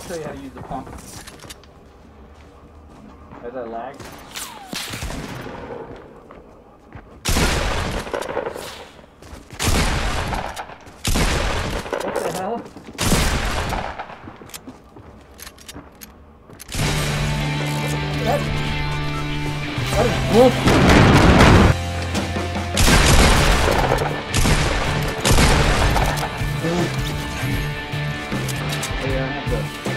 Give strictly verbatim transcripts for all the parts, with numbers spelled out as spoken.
show you how to use the pump. Has that lag? What the hell? That, that is bullshit. Oh, yeah, I have to.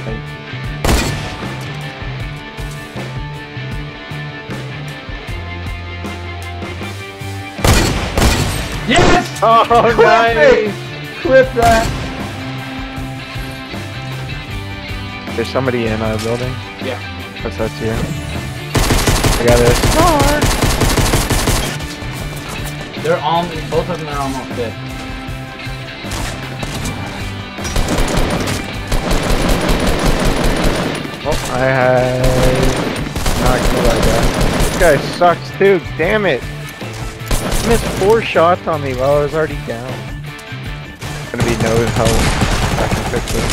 Yes! Oh, Clip nice! it! Clip that! There's somebody in our building. Yeah. What's that to you? I got a star! They're all, both of them are almost dead. Oh, I had... Not kill that guy. This guy sucks too, damn it! He missed four shots on me while I was already down. Gonna be no help. I can fix it.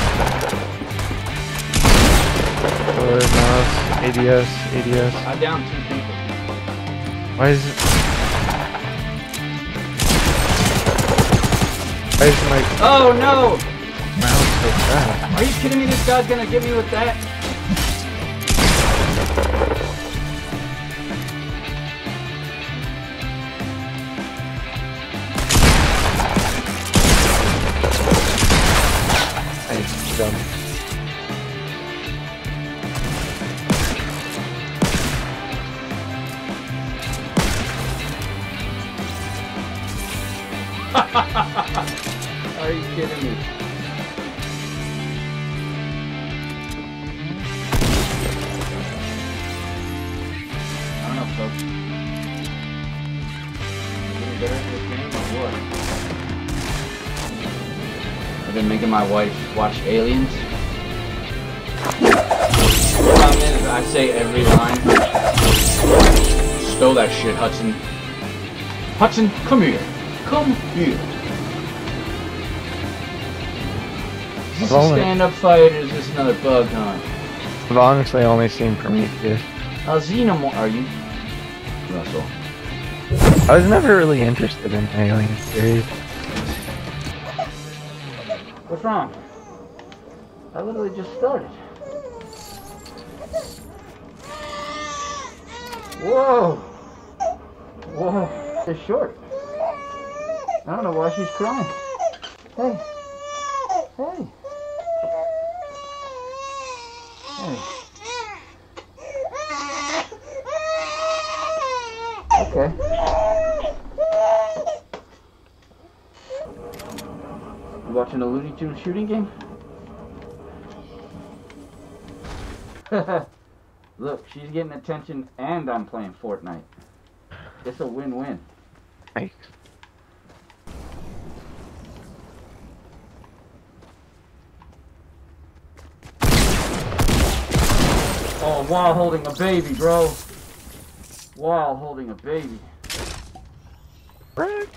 Forward mouse, A D S, A D S. I downed two people. Why is it? Why is my Oh no! mouse so fast? Are you kidding me? This guy's gonna get me with that? Nice, done. Are you kidding me? I don't know, folks. Getting better at this game or what? I've been making my wife watch Aliens. The problem is, I say every line. Stow that shit, Hudson. Hudson, come here. Come here. Is this a stand-up fight or is this another bug hunt? I've honestly only seen Prometheus. How xenomorph are you, Russell? I was never really interested in Alien series. What's wrong? I literally just started. Whoa! Whoa! It's short. I don't know why she's crying. Hey. Hey. Hey. Okay. You watching a Looney Tunes shooting game? Look, she's getting attention and I'm playing Fortnite. It's a win-win. Nice. Oh, while holding a baby, bro. While holding a baby. Frick.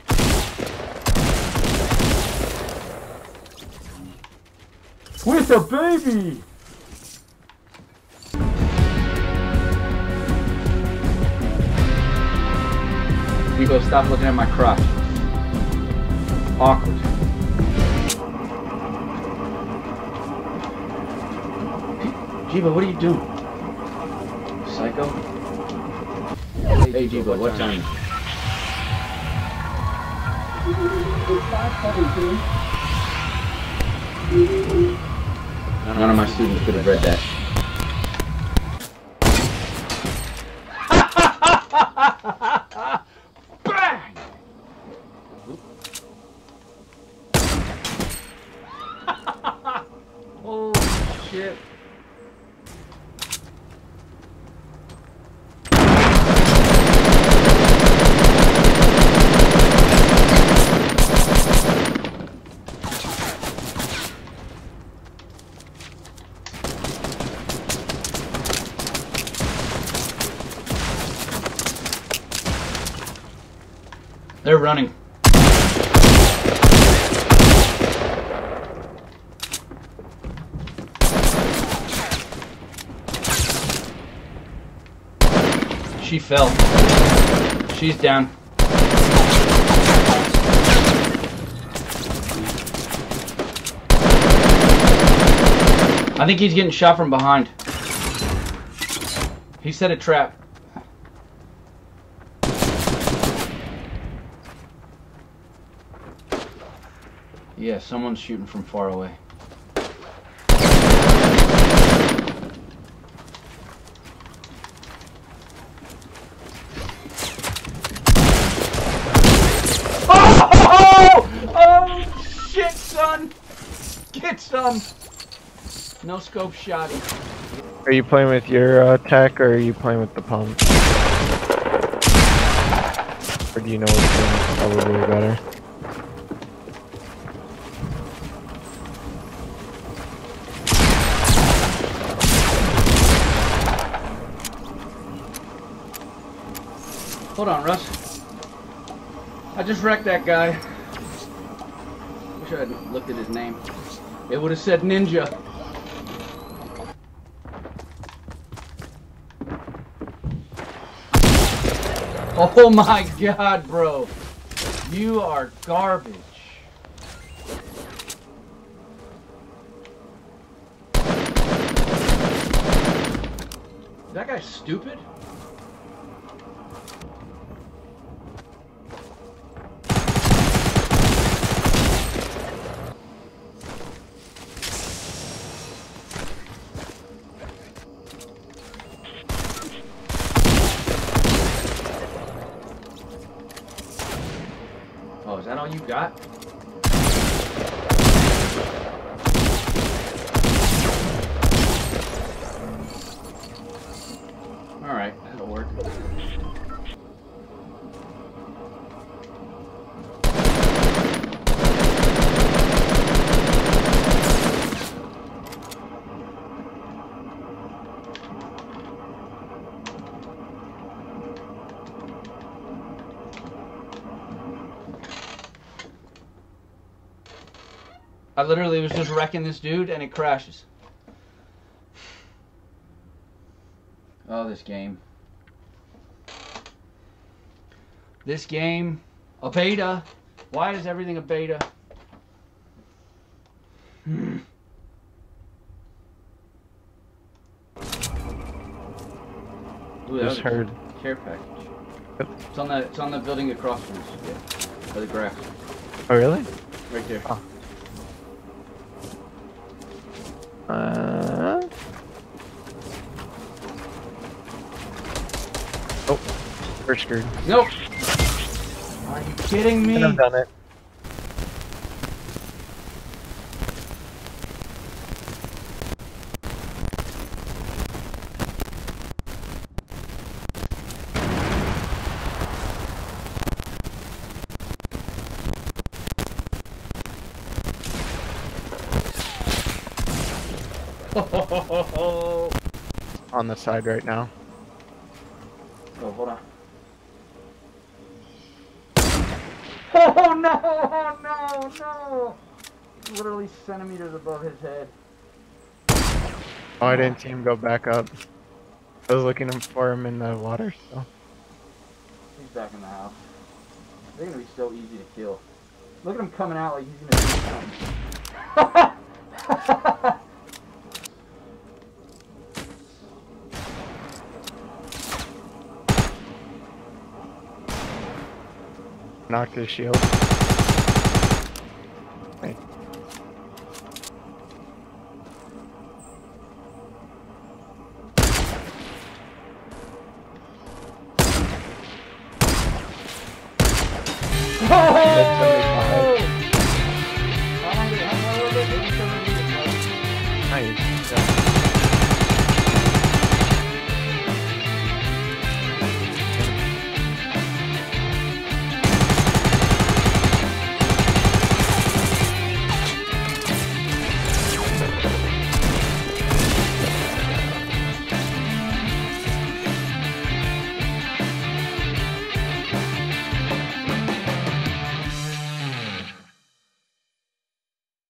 With a baby! People, stop looking at my crotch. Awkward. Jiba, what are you doing? Psycho? Hey, Jiba, what time is it? None of my students could have read that. Bang! Oh shit. They're running. she fell. She's down. I think he's getting shot from behind. He set a trap. Yeah, someone's shooting from far away. Oh! Oh, shit, son! Get some! No scope shotty. Are you playing with your uh, tech or are you playing with the pump? Or do you know what's probably better? Hold on, Russ. I just wrecked that guy. Wish I had looked at his name. It would have said Ninja. Oh my god, bro. You are garbage. That guy's stupid? Oh, is that all you got? Alright, that'll work. I literally was just wrecking this dude and it crashes. Oh, this game. This game. A beta. Why is everything a beta? Hmm. Ooh, that Just heard. Care package. It's on the it's on the building across from us. Yeah. By the grass. Oh really? Right there. Oh. Uh... Oh, we're screwed. Nope. Are you kidding me? I've done it. On the side right now. Oh, hold on. Oh no! Oh no! No! Literally centimeters above his head. Oh, I didn't see him go back up. I was looking for him in the water, so. He's back in the house. They're gonna be so easy to kill. Look at him coming out like he's gonna do something. Knocked his shield. Hey. Oh! Nice.